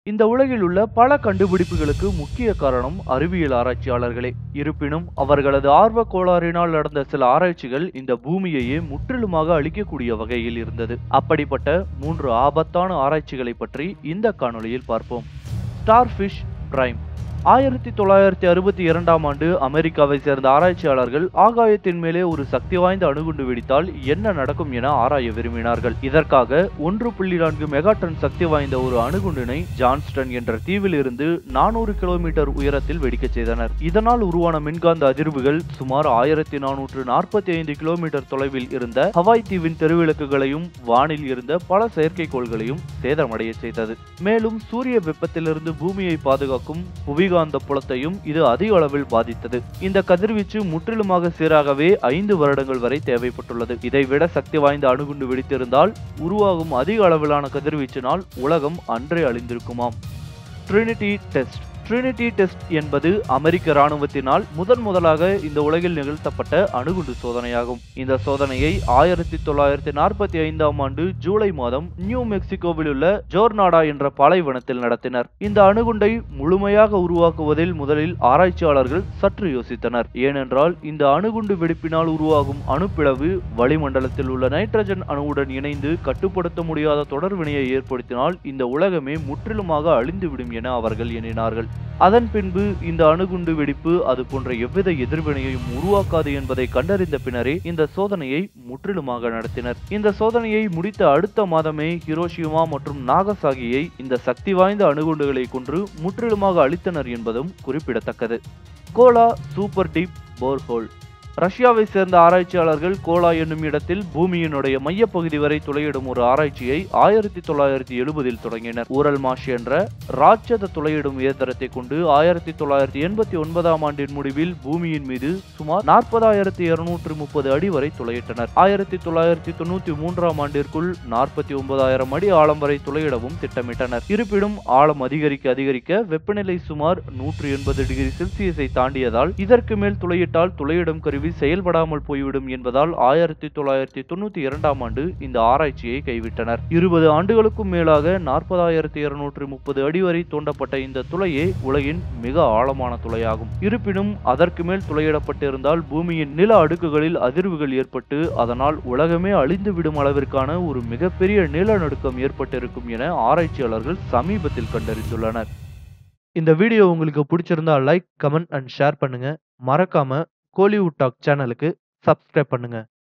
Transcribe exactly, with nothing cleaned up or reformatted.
இந்த உலகில் உள்ள பல கண்டுபிடிப்புகளுக்கு முக்கிய காரணம் அறிவியல் ஆராய்ச்சியாளர்களே. இருப்பினும் அவர்களது ஆர்வக் கோளாறினால் நடந்த சில ஆராய்ச்சிகள் இந்த பூமியையே முற்றிலுமாக அழிக்கக்கூடிய வகையில் இருந்தது. அப்படிப்பட்ட மூன்று ஆபத்தான ஆராய்ச்சிகளை பற்றி இந்த காணொளியில் பார்ப்போம். Starfish Prime. ஆயிரத்தி தொள்ளாயிரத்தி அறுபத்தி இரண்டாம் ஆண்டு அமெரிக்காவை சேர்ந்த ஆராய்ச்சியாளர்கள் ஆகாயத்தின் மேலே ஒரு சக்தி வாய்ந்த அணுகுண்டு வெடித்தால் என்ன நடக்கும் என ஆராய விரும்பினார்கள். இதற்காக ஒன்று புள்ளி நான்கு மெகாடன் சக்தி வாய்ந்த ஒரு அணுகுண்டினை ஜான்ஸ்டன் என்ற தீவில் இருந்து நானூறு கிலோமீட்டர் உயரத்தில் வெடிக்க செய்தனர். இதனால் உருவான மின்காந்த அதிர்வுகள் சுமார் ஆயிரத்தி நானூற்று நாற்பத்தி ஐந்து கிலோமீட்டர் தொலைவில் இருந்த ஹவாய் தீவின் தெருவிளக்குகளையும் வானில் இருந்த பல செயற்கைக்கோள்களையும் சேதமடைய செய்தது. மேலும் சூரிய வெப்பத்திலிருந்து பூமியை பாதுகாக்கும் புவிகாந்த புலத்தையும் இது அதிக அளவில் பாதித்தது. இந்த கதிர்வீச்சு முற்றிலுமாக சீராகவே ஐந்து வருடங்கள் வரை தேவைப்பட்டுள்ளது. இதைவிட சக்தி வாய்ந்த அணுகுண்டு வெடித்திருந்தால் உருவாகும் அதிக அளவிலான கதிர்வீச்சினால் உலகம் அன்றே அழிந்திருக்குமாம். Trinity test. ட்ரினிட்டி டெஸ்ட் என்பது அமெரிக்க ராணுவத்தினால் முதன் முதலாக இந்த உலகில் நிகழ்த்தப்பட்ட அணுகுண்டு சோதனையாகும். இந்த சோதனையை ஆயிரத்தி தொள்ளாயிரத்தி நாற்பத்தி ஐந்தாம் ஆண்டு ஜூலை மாதம் நியூ மெக்சிகோவில் உள்ள ஜோர்னாடா என்ற பாலைவனத்தில் நடத்தினர். இந்த அணுகுண்டை முழுமையாக உருவாக்குவதில் முதலில் ஆராய்ச்சியாளர்கள் சற்று யோசித்தனர். ஏனென்றால் இந்த அணுகுண்டு வெடிப்பினால் உருவாகும் அணுப்பிளவு வளிமண்டலத்தில் உள்ள நைட்ரஜன் அணுவுடன் இணைந்து கட்டுப்படுத்த முடியாத தொடர்வினையை ஏற்படுத்தினால் இந்த உலகமே முற்றிலுமாக அழிந்துவிடும் என அவர்கள் எண்ணினார்கள். அதன் பின்பு இந்த அணுகுண்டு வெடிப்பு அது போன்ற எவ்வித எதிர்வினையையும் உருவாக்காது என்பதை கண்டறிந்த பின்னரே இந்த சோதனையை முற்றிலுமாக நடத்தினர். இந்த சோதனையை முடித்த அடுத்த மாதமே ஹிரோஷிமா மற்றும் நாகசாகியை இந்த சக்தி வாய்ந்த அணுகுண்டுகளை கொன்று முற்றிலுமாக அழித்தனர் என்பதும் குறிப்பிடத்தக்கது. Kola super deep borehole. ரஷ்யாவை சேர்ந்த ஆராய்ச்சியாளர்கள் கோலா என்னும் இடத்தில் பூமியினுடைய மையப்பகுதி வரை துளையிடும் ஒரு ஆராய்ச்சியை ஆயிரத்தி தொள்ளாயிரத்தி எழுபதில் தொடங்கினர். ஊரல் மாஷ் என்ற ராட்சத துளையிடும் இயந்திரத்தை கொண்டு ஆயிரத்தி தொள்ளாயிரத்தி எண்பத்தி ஒன்பதாம் ஆண்டின் முடிவில் பூமியின் மீது சுமார் நாற்பதாயிரத்தி இருநூற்று முப்பது அடி வரை துளையிட்டனர். ஆயிரத்தி தொள்ளாயிரத்தி தொண்ணூத்தி மூன்றாம் ஆண்டிற்குள் நாற்பத்தி ஒன்பதாயிரம் அடி ஆழம் வரை துளையிடவும் திட்டமிட்டனர். இருப்பினும் ஆழம் அதிகரிக்க அதிகரிக்க வெப்பநிலை சுமார் நூற்று எண்பது டிகிரி செல்சியஸை தாண்டியதால் இதற்கு மேல் துளையிட்டால் துளையிடும் கருவி செயல்படாமல் போய்விடும் என்பதால் ஆயிரத்தி தொள்ளாயிரத்தி தொண்ணூத்தி இரண்டாம் ஆண்டு இந்த ஆராய்ச்சியை கைவிட்டனர். இருபது ஆண்டுகளுக்கும் மேலாக நாற்பதாயிரத்தி இருநூற்று முப்பது அடி வரை தோண்டப்பட்ட இந்த துளையே உலகின் மிக ஆழமான துளையாகும். இருப்பினும் அதற்கு மேல் துளையிடப்பட்டிருந்தால் பூமியின் நில அடுக்குகளில் அதிர்வுகள் ஏற்பட்டு அதனால் உலகமே அழிந்து விடும் அளவிற்கான ஒரு மிகப்பெரிய நிலநடுக்கம் ஏற்பட்டிருக்கும் என ஆராய்ச்சியாளர்கள் சமீபத்தில் கண்டறிந்துள்ளனர். இந்த வீடியோ உங்களுக்கு பிடிச்சிருந்தா லைக், கமெண்ட் அண்ட் ஷேர் பண்ணுங்க. மறக்காம கோலிவுட் டாக் சேனலுக்கு சப்ஸ்கிரைப் பண்ணுங்க.